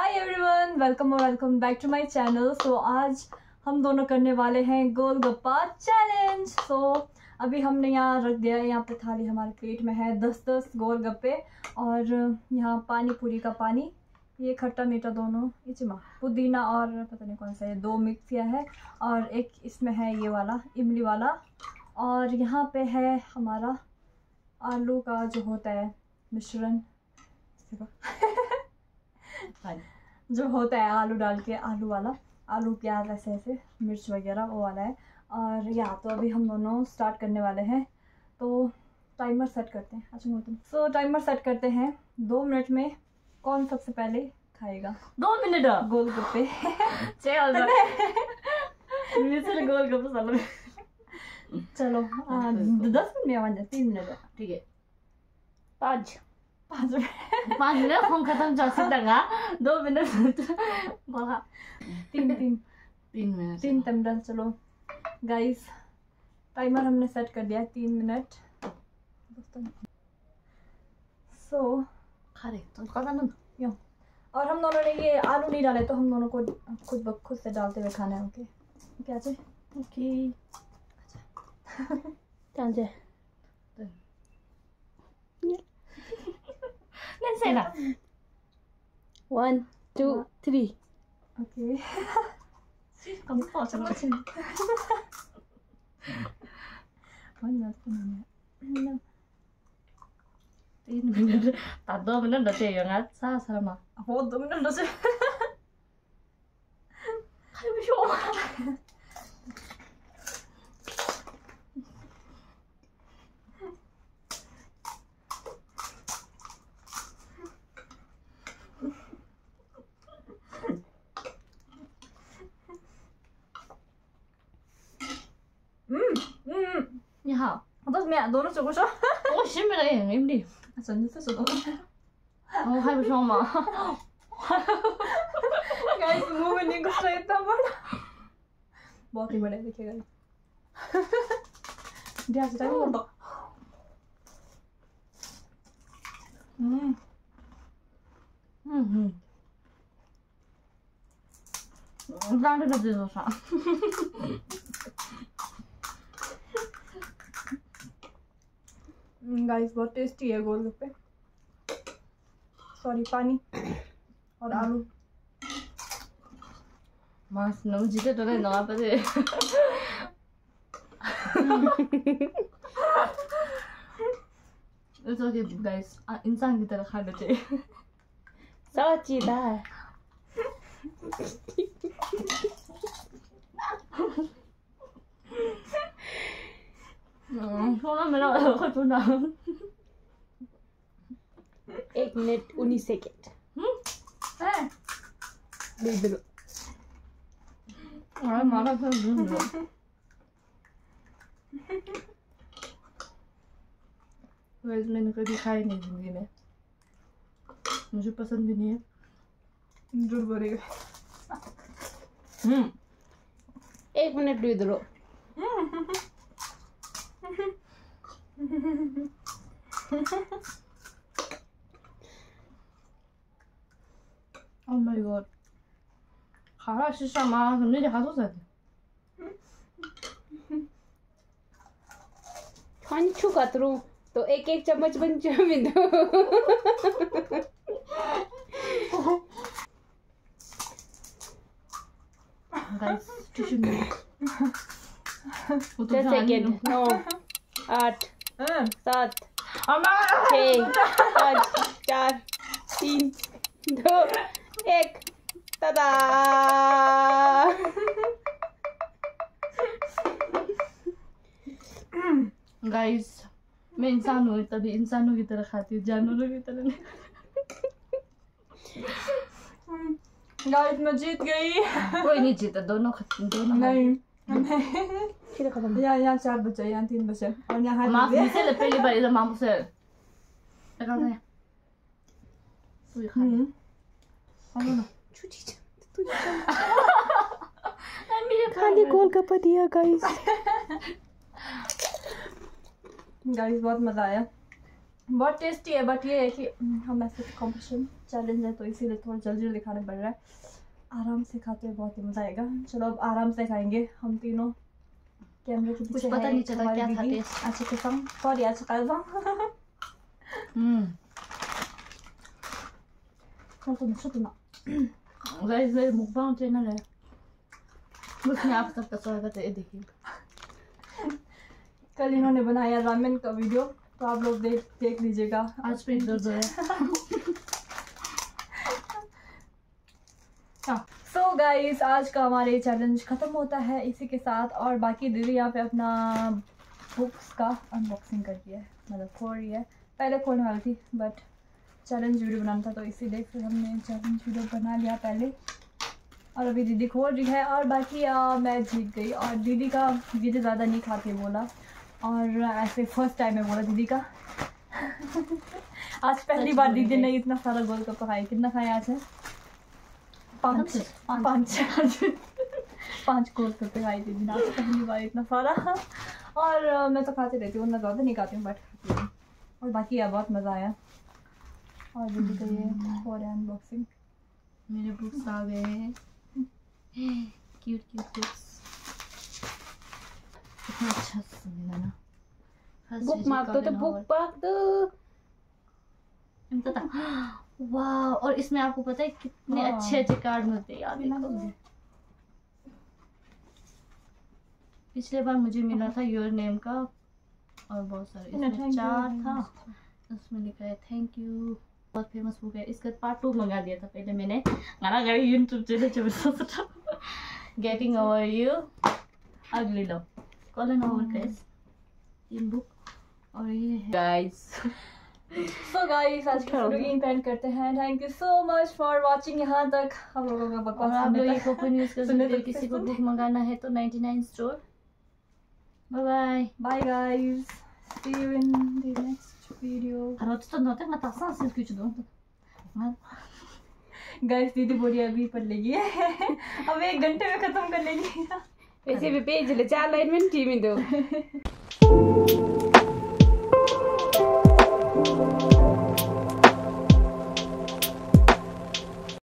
Hi everyone, welcome back to my channel. So आज हम दोनों करने वाले हैं गोलगप्पा चैलेंज। सो अभी हमने यहाँ रख दिया है, यहाँ पे थाली हमारे प्लेट में है 10-10 गोलगप्पे और यहाँ पानी पूरी का पानी, ये खट्टा मीठा दोनों, इचमा पुदीना और पता नहीं कौन सा, ये 2 मिक्स किया है और एक इसमें है ये वाला इमली वाला, और यहाँ पे है हमारा आलू का जो होता है मिश्रण जो होता है आलू डाल के, आलू वाला, आलू प्याज ऐसे ऐसे मिर्च वगैरह वो वाला है। और या तो अभी हम दोनों स्टार्ट करने वाले हैं, तो टाइमर सेट करते हैं। अच्छा तुम सो टाइमर सेट करते हैं 2 मिनट में कौन सबसे पहले खाएगा। 2 मिनट गोलगप्पे गोलगप्पे चलो 10 मिनट में आवाज 3 मिनट ठीक है। 5 मिनट हम खत्म जा सकता 2 मिनट बोला 3 मिनट 3 मिनट। चलो गाइस टाइमर हमने सेट कर दिया है 3 मिनट। सो खा रहे तो खाता ना यो, और हम दोनों ने ये आलू नहीं डाले तो हम दोनों को खुद से डालते हुए खाना है। ओके क्या चाहिए? ओके चाहिए Let's say that. 1, 2, 3. Okay Kamu kok sama sih? 3 minute tak 2 minute udah deh yang nggak sama. Aku 2 minute udah sih. Kayak bisa. Nhà बस मैं दोनों से खुश हूँ। Ủa xin mày đây em đi. सुन से सुनो Hai bisa mà. गाइस मुंह में नहीं घुस रहा इतना बड़ा, बहुत ही बड़ा देखिए गाइस। ध्यान से टाइम बोलो। Đang đi được rồi sao? Guys बहुत टेस्टी है गोलगप्पे, सॉरी पानी और आलू। Mas nung jika tu dah nak apa sih? It's okay guys, इंसान की तरह खाना चाहिए। Saucidah. Soalnya mereka aku tuh dah. 1 minit 19 second. Beli dulu. Orang marah kan dulu. Guys मैंने कभी खाई नहीं जिंदगी में, मुझे पसंद भी नहीं है। झूठ बोलेगा। 1 minit beli dulu. Oh my god, खाना शीशा माँ हमने देखा तो सही। खाने छुका तो 1-1 चम्मच बन जाए दो. Guys, टिश्यू में 10 second. 9, 8, 7, 6, 5, 4, 3, 2, 1. Tada! गाइस मैं इंसान हूँ तभी इंसानों की तरह खाती हूँ, जानवरों की तरह नहीं। गाइस मैं जीत गई। कोई नहीं जीता, दोनों नहीं Kita ketemu. यहाँ 4 बचे, यहाँ 3 बचे और यहाँ maaf bisa le peli balik sama mampus ya. Tekan saya. Wih kan. Kamu no. Cuci खाली गोलगप्पा दिया गाइस। गाइस बहुत मजा आया, बहुत टेस्टी है, बट ये है कि हम ऐसे कॉम्पिटिशन चैलेंज है तो इसीलिए थोड़ा जल्दी जल्दी खाना पड़ रहा है। आराम से खाते हुए बहुत ही मज़ा आएगा। चलो अब आराम से खाएंगे हम तीनों। कैमरे के पीछे पता नहीं चला क्या था टेस्ट। अच्छा कसम सॉरी आज कसम। गाइस ये मुकबांग चैनल है, उसमें आप सबका स्वागत है। देखिए कल इन्होंने बनाया रामेन का वीडियो, तो आप लोग देख लीजिएगा। आज पेट दर्द है। सो गाइस आज का हमारे चैलेंज ख़त्म होता है इसी के साथ। और बाकी दीदी यहाँ पे अपना बुक्स का अनबॉक्सिंग कर दिया है, मतलब खोल रही है। पहले खोलने वाली थी बट चैलेंज वीडियो बनाना था तो इसीलिए फिर हमने चैलेंज वीडियो बना लिया पहले। और अभी दीदी खोल रही है। और बाकी मैं जीत गई। और दीदी ज़्यादा नहीं खाती बोला, और ऐसे फर्स्ट टाइम है बोला दीदी का। आज पहली बार दीदी ने इतना सारा गोलगप्पा खाया। कितना खाया आज है? 5 गोलगप्पे खाई दीदी ने आज पहली बार इतना सारा। और मैं तो खाती रहती हूँ, ना ज़्यादा नहीं खाती हूँ बट खाती हूँ। और बाकी यार बहुत मज़ा आया। और दीदी का ये हो रहा है अनबॉक्सिंग। मेरे बुक्स आ गए, क्यूट बुक्स। कितना अच्छा सुनना ना। बुक मार्क तो बुक मार्क दो। वाह, और इसमें आपको पता है कितने अच्छे अच्छे कार्ड मिलते हैं यार। पिछले बार मुझे मिला था योर नेम का, और बहुत सारे इसमें 4 था। उसमें लिखा है थैंक यू। बहुत फेमस बुक है। इसका पार्ट 2 मंगा दिया था पहले मैंने। गाना गाड़ी YouTube channel getting over you ugly love Colleen Hoover guys in book. और ये है गाइस। सो गाइस आज की वीडियो यहीं एंड करते हैं। Thank you so much for watching यहाँ तक हम लोगों का बकवास। आप लोग ये कूपन यूज कर सकते हैं, किसी को बुक मंगाना है तो 99 store. Bye bye bye guys, see you in the next video. तो नोटे मत आसा सिर्फ कुछ दो गाइस दीदी बोली अभी पढ़ लेगी। अब 1 घंटे में खत्म कर लेगी। ऐसे भी पेज ले 4 लाइन में टीम दो।